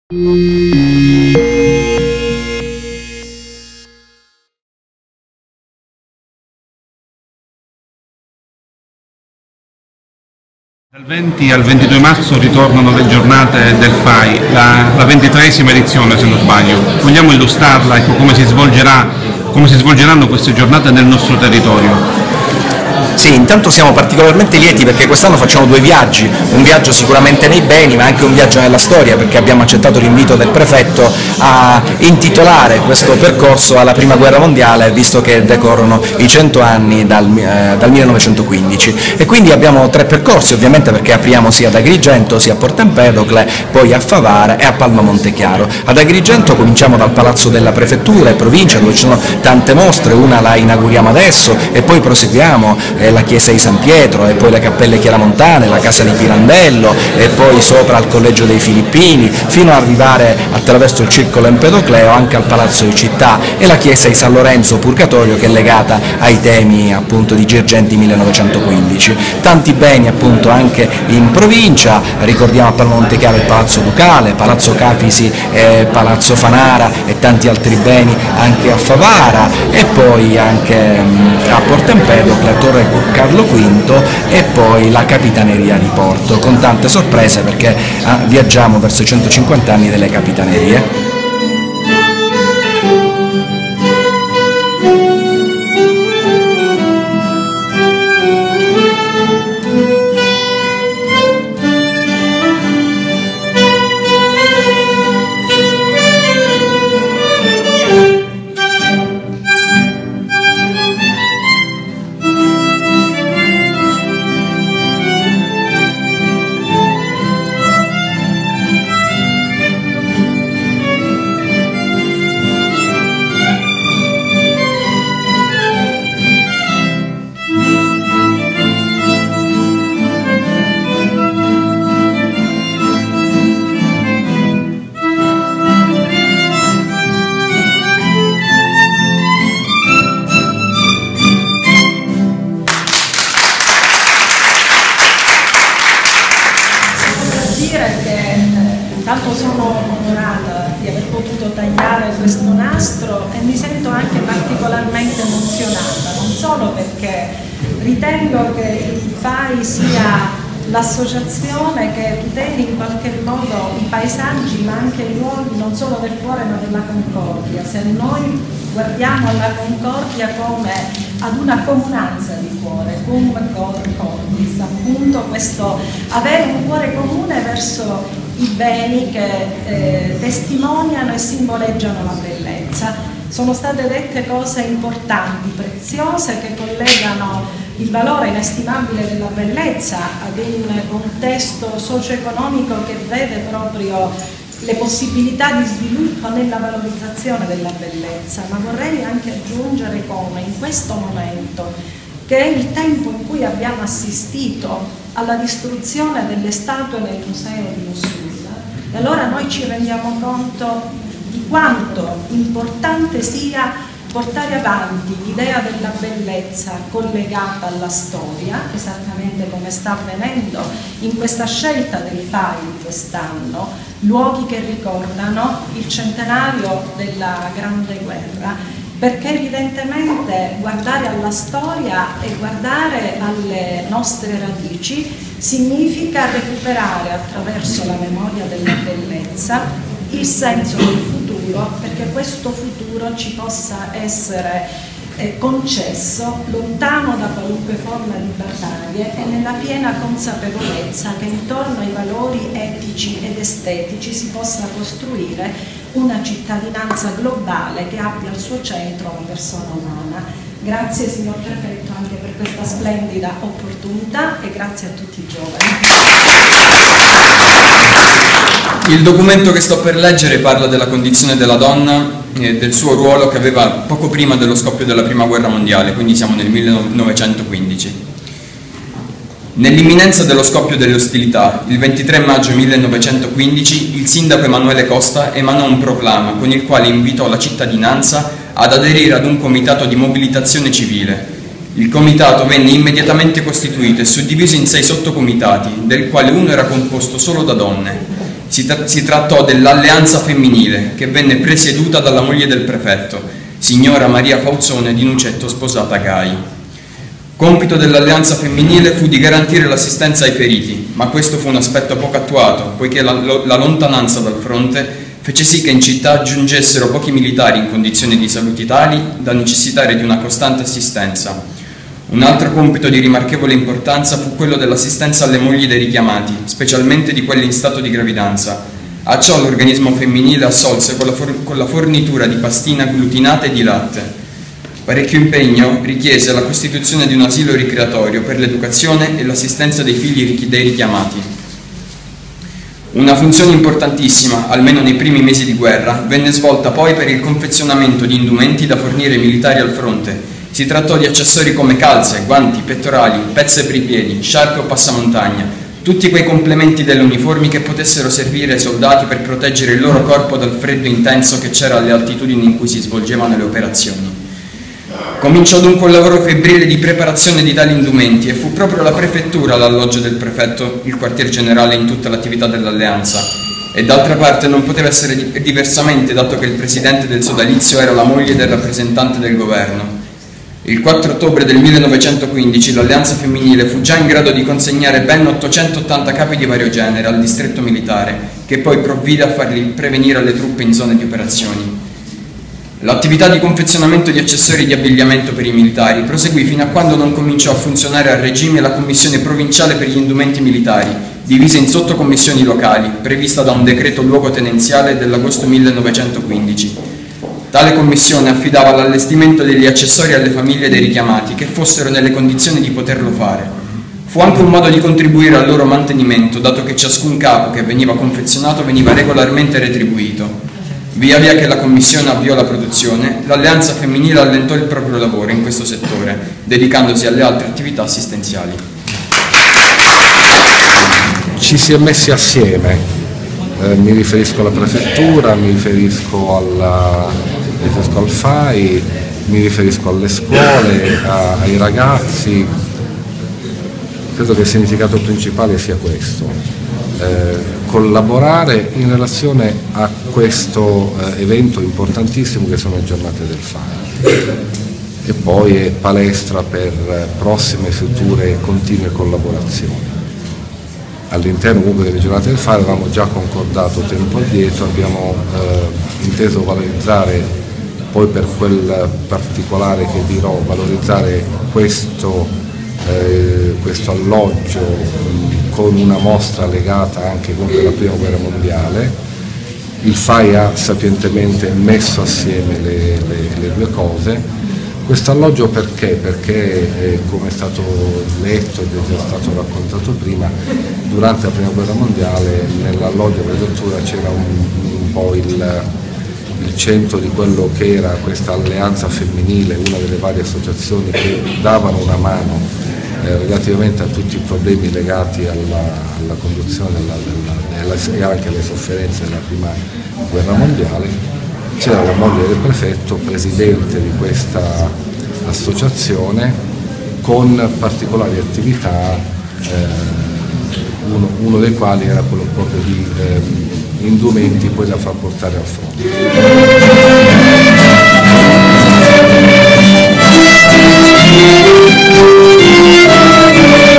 Dal 20 al 22 marzo ritornano le giornate del FAI, la 23esima edizione se non sbaglio. Vogliamo illustrarla, ecco, come si svolgeranno queste giornate nel nostro territorio? Sì, intanto siamo particolarmente lieti perché quest'anno facciamo due viaggi, un viaggio sicuramente nei beni ma anche un viaggio nella storia, perché abbiamo accettato l'invito del prefetto a intitolare questo percorso alla Prima Guerra Mondiale, visto che decorrono i 100 anni dal 1915, e quindi abbiamo tre percorsi ovviamente, perché apriamo sia ad Agrigento sia a Porto Empedocle, poi a Favara e a Palma Montechiaro. Ad Agrigento cominciamo dal Palazzo della Prefettura e Provincia, dove ci sono tante mostre, una la inauguriamo adesso e poi proseguiamo la chiesa di San Pietro e poi le cappelle chiaramontane, la casa di Pirandello e poi sopra al collegio dei Filippini, fino ad arrivare attraverso il circolo Empedocleo anche al Palazzo di Città e la chiesa di San Lorenzo Purgatorio, che è legata ai temi appunto di Girgenti 1915. Tanti beni appunto anche in provincia, ricordiamo a Palma Montechiaro il Palazzo Ducale, Palazzo Capisi, Palazzo Fanara e tanti altri beni anche a Favara, e poi anche a Porto Empedocle, Torre Carlo V e poi la Capitaneria di Porto, con tante sorprese perché viaggiamo verso i 150 anni delle Capitanerie. Intanto sono onorata di aver potuto tagliare questo nastro e mi sento anche particolarmente emozionata, non solo perché ritengo che il FAI sia l'associazione che tuteli in qualche modo i paesaggi ma anche i luoghi non solo del cuore ma della Concordia. Se noi guardiamo alla Concordia come ad una comunanza di cuore, cum cordis, appunto questo avere un cuore comune verso i beni che testimoniano e simboleggiano la bellezza. Sono state dette cose importanti, preziose, che collegano il valore inestimabile della bellezza ad un contesto socio-economico che vede proprio le possibilità di sviluppo nella valorizzazione della bellezza, ma vorrei anche aggiungere come in questo momento, che è il tempo in cui abbiamo assistito alla distruzione delle statue nel museo di Mossul, e allora noi ci rendiamo conto di quanto importante sia portare avanti l'idea della bellezza collegata alla storia, esattamente come sta avvenendo in questa scelta del FAI di quest'anno, luoghi che ricordano il centenario della Grande Guerra, perché evidentemente guardare alla storia e guardare alle nostre radici significa recuperare attraverso la memoria della bellezza il senso del futuro, perché questo futuro ci possa essere concesso lontano da qualunque forma di battaglie e nella piena consapevolezza che intorno ai valori etici ed estetici si possa costruire una cittadinanza globale che abbia al suo centro la persona umana. Grazie signor Prefetto anche per questa splendida opportunità e grazie a tutti i giovani. Il documento che sto per leggere parla della condizione della donna e del suo ruolo che aveva poco prima dello scoppio della Prima Guerra Mondiale, quindi siamo nel 1915. Nell'imminenza dello scoppio delle ostilità, il 23 maggio 1915, il sindaco Emanuele Costa emanò un proclama con il quale invitò la cittadinanza ad aderire ad un comitato di mobilitazione civile. Il comitato venne immediatamente costituito e suddiviso in 6 sottocomitati, del quale uno era composto solo da donne. Si trattò dell'Alleanza Femminile, che venne presieduta dalla moglie del prefetto, signora Maria Fauzzone di Nucetto, sposata a Gai. Compito dell'Alleanza Femminile fu di garantire l'assistenza ai feriti, ma questo fu un aspetto poco attuato, poiché la lontananza dal fronte fece sì che in città giungessero pochi militari in condizioni di salute tali da necessitare di una costante assistenza. Un altro compito di rimarchevole importanza fu quello dell'assistenza alle mogli dei richiamati, specialmente di quelli in stato di gravidanza. A ciò l'organismo femminile assolse con la fornitura di pastine agglutinate e di latte. Parecchio impegno richiese la costituzione di un asilo ricreatorio per l'educazione e l'assistenza dei figli dei richiamati. Una funzione importantissima, almeno nei primi mesi di guerra, venne svolta poi per il confezionamento di indumenti da fornire ai militari al fronte. Si trattò di accessori come calze, guanti, pettorali, pezze per i piedi, sciarpe o passamontagna, tutti quei complementi delle uniformi che potessero servire ai soldati per proteggere il loro corpo dal freddo intenso che c'era alle altitudini in cui si svolgevano le operazioni. Cominciò dunque un lavoro febbrile di preparazione di tali indumenti e fu proprio la prefettura l'alloggio del prefetto, il quartier generale in tutta l'attività dell'alleanza. E d'altra parte non poteva essere diversamente, dato che il presidente del sodalizio era la moglie del rappresentante del governo. Il 4 ottobre del 1915 l'Alleanza Femminile fu già in grado di consegnare ben 880 capi di vario genere al distretto militare, che poi provvide a farli prevenire alle truppe in zone di operazioni. L'attività di confezionamento di accessori di abbigliamento per i militari proseguì fino a quando non cominciò a funzionare a regime la Commissione Provinciale per gli Indumenti Militari, divisa in sottocommissioni locali, prevista da un decreto luogotenenziale dell'agosto 1915. Tale commissione affidava l'allestimento degli accessori alle famiglie dei richiamati che fossero nelle condizioni di poterlo fare. Fu anche un modo di contribuire al loro mantenimento, dato che ciascun capo che veniva confezionato veniva regolarmente retribuito. Via via che la commissione avviò la produzione, l'Alleanza Femminile allentò il proprio lavoro in questo settore, dedicandosi alle altre attività assistenziali. Ci si è messi assieme, mi riferisco alla prefettura, mi riferisco al FAI, mi riferisco alle scuole, ai ragazzi. Credo che il significato principale sia questo. Collaborare in relazione a questo evento importantissimo che sono le giornate del FAI e poi è palestra per prossime future e continue collaborazioni. All'interno comunque delle giornate del FAI avevamo già concordato tempo addietro, abbiamo inteso valorizzare poi per quel particolare che dirò, valorizzare questo alloggio con una mostra legata anche comunque alla Prima Guerra Mondiale. Il FAI ha sapientemente messo assieme le due cose. Questo alloggio perché? Perché come è stato letto ed è già stato raccontato prima, durante la Prima Guerra Mondiale nell'alloggio Predottura c'era un po' il centro di quello che era questa alleanza femminile, una delle varie associazioni che davano una mano relativamente a tutti i problemi legati alla conduzione e anche alle sofferenze della Prima Guerra Mondiale. C'era la moglie del prefetto, presidente di questa associazione, con particolari attività, uno dei quali era quello proprio di indumenti poi da far portare al fronte.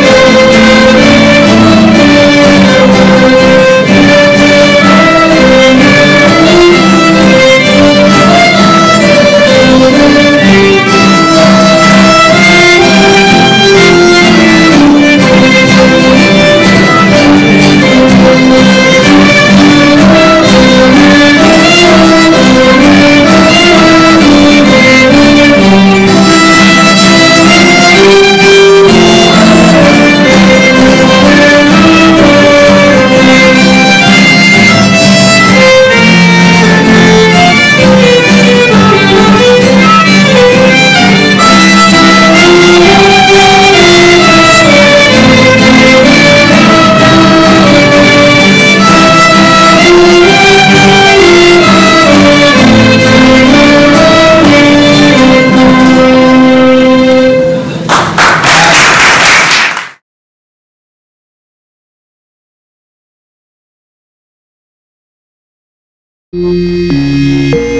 Thank you.